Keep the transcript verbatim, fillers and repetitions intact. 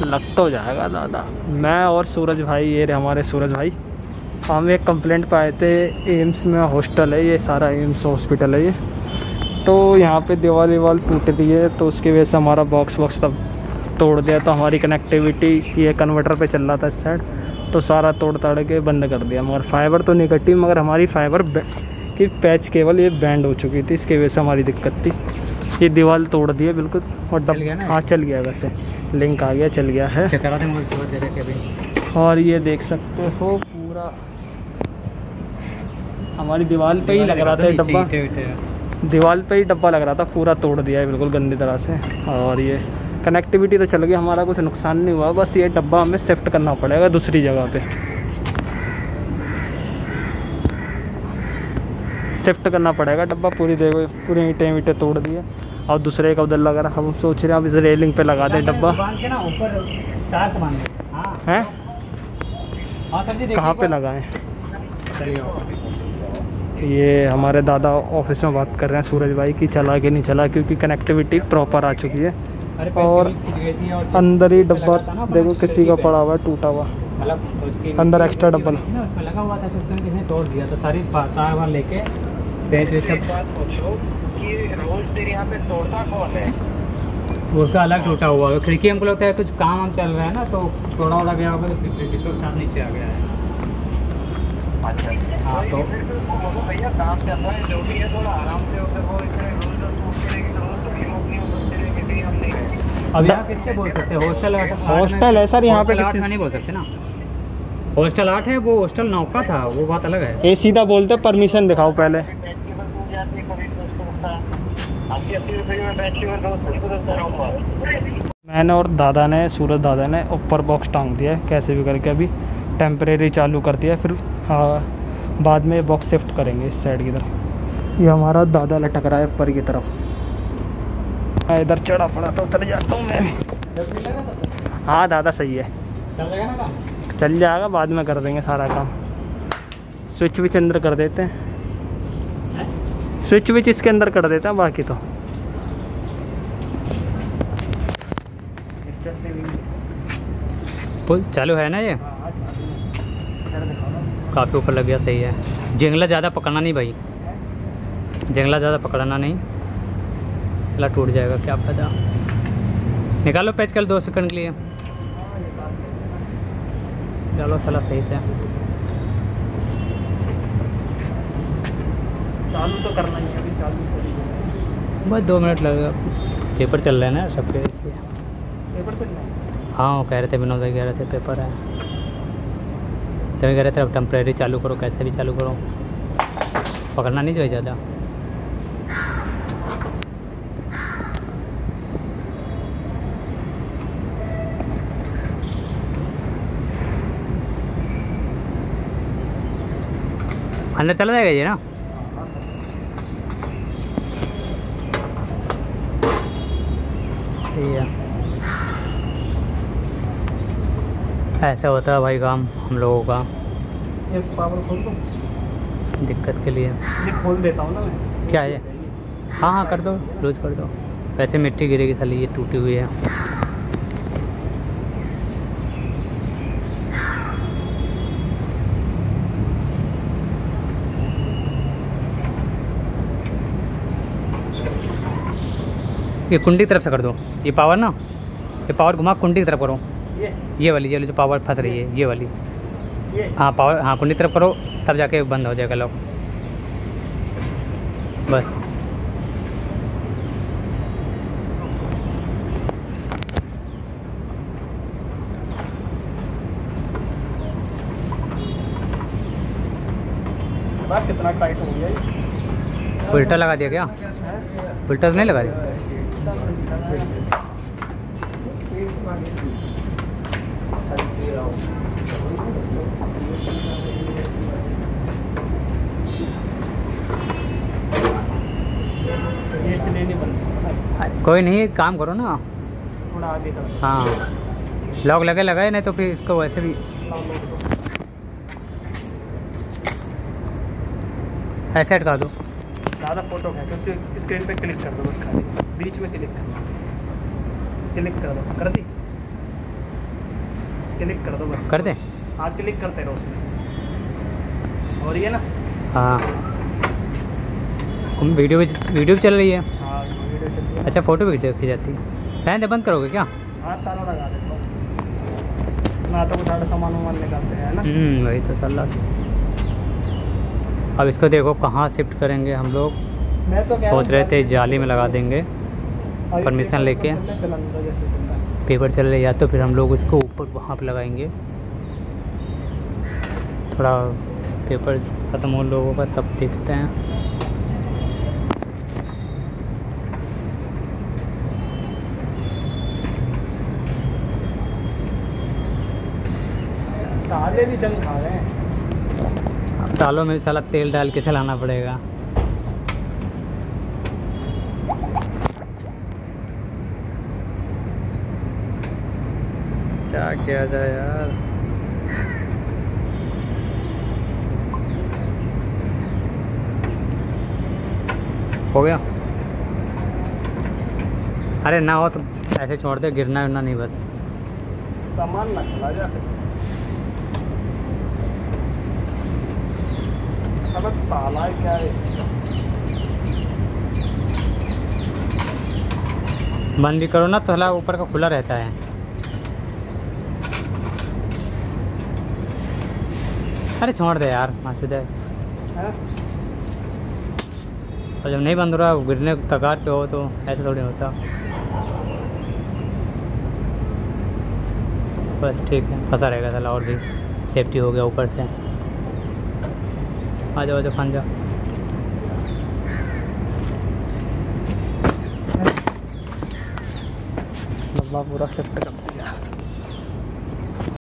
लग तो जाएगा दादा। मैं और सूरज भाई, ये रहे हमारे सूरज भाई, हम एक कंप्लेंट पाए थे। एम्स में हॉस्टल है ये, सारा एम्स हॉस्पिटल है ये, तो यहाँ पे दीवार दीवार टूट दी है, तो उसकी वजह से हमारा बॉक्स वॉक्स सब तोड़ दिया। तो हमारी कनेक्टिविटी ये कन्वर्टर पे चल रहा था इस साइड, तो सारा तोड़ ताड़ के बंद कर दिया। मगर फाइबर तो नहीं कटी, मगर हमारी फाइबर की पैच केबल ये बैंड हो चुकी थी, इसकी वजह से हमारी दिक्कत थी। ये दीवार तोड़ दी है बिल्कुल, और डब हाँ चल गया, वैसे लिंक आ गया, चल गया है। और ये देख सकते हो पूरा हमारी दीवार पे ही लग रहा था डब्बा, दीवार पे ही डब्बा लग रहा था, पूरा तोड़ दिया है बिल्कुल गंदी तरह से। और ये कनेक्टिविटी तो चल गई, हमारा कुछ नुकसान नहीं हुआ, बस ये डब्बा हमें शिफ्ट करना पड़ेगा दूसरी जगह पे, शिफ्ट करना पड़ेगा डब्बा। पूरी देखो पूरी ईंटें वीटें तोड़ दिए, और दूसरे का उधर लगा रहा। हम सोच रहे हैं अब इस रेलिंग पे लगा दें डब्बा। हैं कहाँ पे लगाएं? ये हमारे दादा ऑफिस में बात कर रहे हैं सूरज भाई की, चला के नहीं चला, क्योंकि कनेक्टिविटी प्रॉपर आ चुकी है। और अंदर ही डब्बा देखो किसी का पड़ा हुआ है, टूटा हुआ अंदर एक्स्ट्रा डब्बा लगा हुआ था, तो उसने किसी तोड़ दिया, तो सारी तार वार लेके उसका अलग टूटा हुआ है। खिड़की हमको लगता है कुछ काम हम चल रहा है ना, तो थोड़ा थोड़ा गया होगा, तो खिड़की के साथ नीचे आ गया है। अच्छा हाँ, तो भैया काम चल रहा है, जो भी है थोड़ा आराम से अब यहाँ किससे बोल सकते हैं? हॉस्टल हॉस्टल है सर, यहाँ पे किसी नहीं बोल सकते ना। हॉस्टल आठ है, वो हॉस्टल नौ का था, वो बात अलग है। ये सीधा बोलते परमिशन दिखाओ पहले। मैंने और दादा ने, सूरज दादा ने ऊपर बॉक्स टांग दिया है कैसे भी करके, अभी टेम्परेरी चालू कर दिया, फिर हाँ बाद में बॉक्स शिफ्ट करेंगे इस साइड की तरफ। ये हमारा दादा लटक रहा है ऊपर की तरफ, मैं इधर चढ़ा पड़ा तो उतर जाता हूँ मैं। हाँ दादा सही है, चल जाएगा ना काम? चल जाएगा, बाद में कर देंगे सारा काम। स्विच विच अंदर कर देते हैं, स्विच विच इसके अंदर कर देते हैं, बाकी तो पुल चालू है ना। ये काफ़ी ऊपर लग गया, सही है। जंगला ज़्यादा पकड़ना नहीं भाई, जंगला ज़्यादा पकड़ना नहीं, चला टूट जाएगा, क्या फायदा। निकालो पैच कल दो सेकंड के लिए, चलो साला सही से चालू तो करना ही है अभी, चालू बस दो मिनट लगेगा। पेपर चल रहे हैं ना सबके, इसलिए पेपर चल रहे हैं। हाँ वो कह रहे थे, विनोद भाई कह रहे थे पेपर है, तभी कह रहे थे अब टेम्परेरी चालू करो, कैसे भी चालू करो, पकड़ना नहीं चाहिए ज़्यादा। अंदर चला जाएगा ये ना। ऐसा होता है भाई काम हम लोगों का, एक पावर खोल दो दिक्कत के लिए। ये खोल देता हूँ ना मैं। क्या है? हाँ हाँ कर दो, लूज कर दो, वैसे मिट्टी गिरेगी साली, ये टूटी हुई है। ये कुंडी की तरफ से कर दो, ये पावर ना, ये पावर घुमा कुंडी की तरफ करो, ये ये वाली ये वाली जो पावर फंस रही है, ये वाली ये। हाँ पावर, हाँ कुंडी तरफ करो, तब जाके बंद हो जाएगा लॉक, बस। बस कितना टाइट हो गया। फिल्टर लगा दिया क्या? फिल्टर नहीं लगा दिया। कोई नहीं, काम करो ना थोड़ा आगे तक। हाँ लॉक लगे लगाए, नहीं तो फिर इसको वैसे भी ऐसे हटका दो। ज़्यादा फोटो खींचो, स्क्रीन पे क्लिक कर दो, बस खाली बीच में क्लिक करना, क्लिक कर दो, कर दी। क्लिक कर दो बस। कर दें? हाँ क्लिक करते रहो उसमें। हो रही है ना? हाँ हम वीडियो भी वीडियो भी चल रही है। हाँ वीडियो चल रही है। अच्छा फ़ोटो भी खिंच जाती है। फैन दे बंद करोगे क्या? हाँ ताला लगा देता हूँ ना, तो कुछ सारा सामान वामान निकालते हैं ना। हम्म वही तो सल्ला से। अब इसको देखो कहाँ शिफ्ट करेंगे हम लोग। मैं तो सोच रहे थे जाली में लगा देंगे परमिशन लेके। पेपर चल रहे, या तो फिर हम लोग उसको ऊपर वहाँ पे लगाएंगे। थोड़ा पेपर ख़त्म हो लोगों का तब देखते हैं। ताले भी जंग खा रहे हैं। अब तालों में भी साला तेल डाल के चलाना पड़ेगा। क्या किया जाए यार। हो गया? अरे ना हो तो ऐसे छोड़ दे, गिरना विरना नहीं बस। सामान ना चला जाए। अब ताला क्या है? बंद भी करो ना तो थोड़ा ऊपर का खुला रहता है। अरे छोड़ दे यार, मासूद है। और जब नहीं बंद हो रहा, गिरने कगार पे हो तो ऐसा थोड़ी होता। बस ठीक है, फंसा रहेगा साला, और भी सेफ्टी हो गया ऊपर से। आ जाओ आ जाओ, फन जाओ। पूरा सेट कर दिया।